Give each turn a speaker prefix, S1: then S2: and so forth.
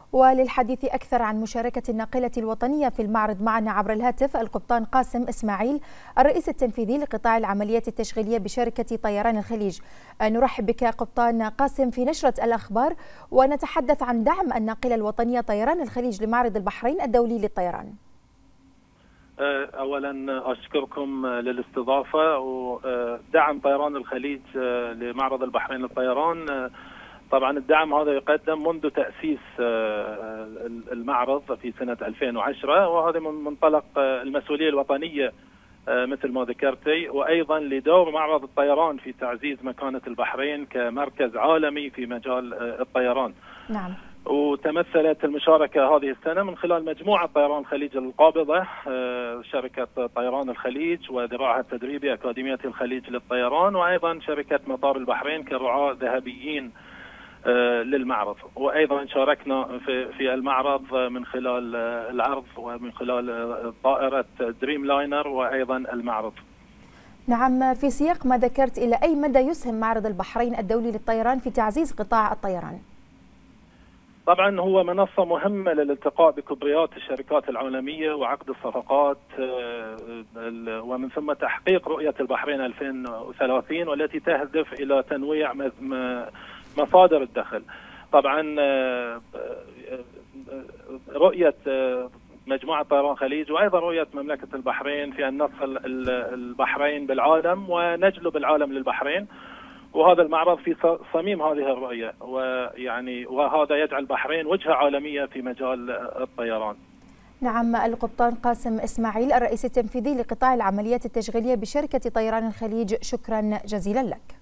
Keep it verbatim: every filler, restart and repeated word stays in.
S1: وللحديث أكثر عن مشاركة الناقلة الوطنية في المعرض معنا عبر الهاتف القبطان قاسم إسماعيل الرئيس التنفيذي لقطاع العمليات التشغيلية بشركة طيران الخليج. نرحب بك قبطان قاسم في نشرة الأخبار، ونتحدث عن دعم الناقلة الوطنية طيران الخليج لمعرض البحرين الدولي للطيران.
S2: أولا أشكركم للاستضافة. ودعم طيران الخليج لمعرض البحرين للطيران، طبعا الدعم هذا يقدم منذ تأسيس المعرض في سنة ألفين وعشرة، وهذا من منطلق المسؤولية الوطنية مثل ما ذكرتي، وأيضا لدور معرض الطيران في تعزيز مكانة البحرين كمركز عالمي في مجال الطيران.
S1: نعم.
S2: وتمثلت المشاركة هذه السنة من خلال مجموعة طيران الخليج القابضة، شركة طيران الخليج وذراعها التدريبي أكاديمية الخليج للطيران، وأيضا شركة مطار البحرين كرعاة ذهبيين للمعرض. وأيضا شاركنا في في المعرض من خلال العرض ومن خلال طائرة دريم لاينر وأيضا المعرض.
S1: نعم، في سياق ما ذكرت، إلى أي مدى يسهم معرض البحرين الدولي للطيران في تعزيز قطاع الطيران؟
S2: طبعا هو منصة مهمة للالتقاء بكبريات الشركات العالمية وعقد الصفقات، ومن ثم تحقيق رؤية البحرين ألفين وثلاثين والتي تهدف إلى تنويع مصادر الدخل. طبعا رؤية مجموعة طيران الخليج وأيضا رؤية مملكة البحرين في أن ندخل البحرين بالعالم ونجلب العالم للبحرين، وهذا المعرض في صميم هذه الرؤية، ويعني وهذا يجعل البحرين وجهة عالمية في مجال الطيران.
S1: نعم، القبطان قاسم إسماعيل الرئيس التنفيذي لقطاع العمليات التشغيلية بشركة طيران الخليج، شكرا جزيلا لك.